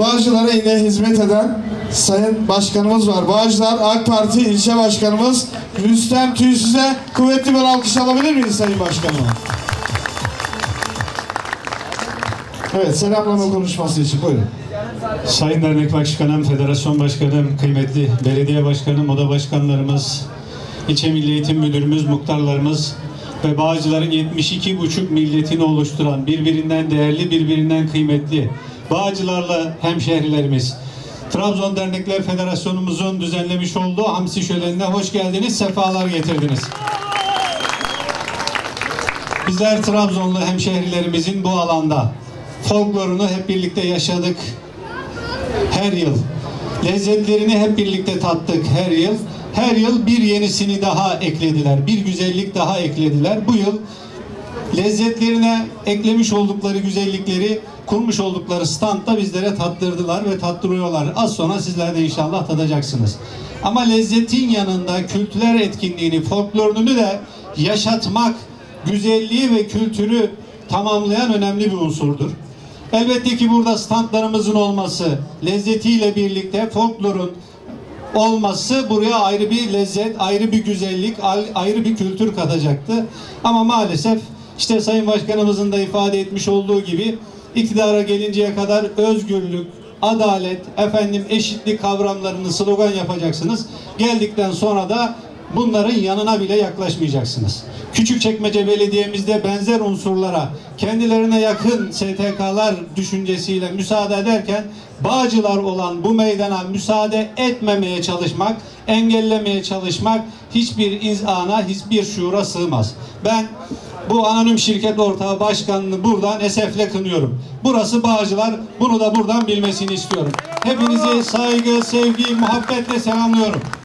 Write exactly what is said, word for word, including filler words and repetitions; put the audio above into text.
Bağcılar'a yine hizmet eden Sayın Başkanımız var. Bağcılar AK Parti İlçe Başkanımız Rüstem Tüysüz'e kuvvetli bir alkış alabilir miyiz Sayın Başkanım? Evet, selamlama konuşması için buyurun. Sayın Dernek Başkanım, Federasyon Başkanım, kıymetli belediye başkanım, oda başkanlarımız, ilçe Milli Eğitim Müdürümüz, muhtarlarımız ve Bağcılar'ın yetmiş iki buçuk milletini oluşturan birbirinden değerli, birbirinden kıymetli Bağcılar'la hemşehrilerimiz, Trabzon Dernekler Federasyonumuzun düzenlemiş olduğu Hamsi Şöleni'ne hoş geldiniz, sefalar getirdiniz. Bizler Trabzonlu hemşehrilerimizin bu alanda folklorunu hep birlikte yaşadık her yıl. Lezzetlerini hep birlikte tattık her yıl. Her yıl bir yenisini daha eklediler. Bir güzellik daha eklediler. Bu yıl lezzetlerine eklemiş oldukları güzellikleri kurmuş oldukları standta bizlere tattırdılar ve tattırıyorlar. Az sonra sizler de inşallah tadacaksınız. Ama lezzetin yanında kültürel etkinliğini, folklorunu da yaşatmak, güzelliği ve kültürü tamamlayan önemli bir unsurdur. Elbette ki burada standlarımızın olması, lezzetiyle birlikte folklorun olması buraya ayrı bir lezzet, ayrı bir güzellik, ayrı bir kültür katacaktı. Ama maalesef işte Sayın Başkanımızın da ifade etmiş olduğu gibi iktidara gelinceye kadar özgürlük, adalet, efendim eşitlik kavramlarını slogan yapacaksınız. Geldikten sonra da bunların yanına bile yaklaşmayacaksınız. Küçükçekmece Belediye'mizde benzer unsurlara, kendilerine yakın S T K'lar düşüncesiyle müsaade ederken Bağcılar olan bu meydana müsaade etmemeye çalışmak, engellemeye çalışmak hiçbir insana, hiçbir şuura sığmaz. Ben bu anonim şirket ortağı başkanını buradan esefle kınıyorum. Burası Bağcılar, bunu da buradan bilmesini istiyorum. Hepinizi saygı, sevgi, muhabbetle selamlıyorum.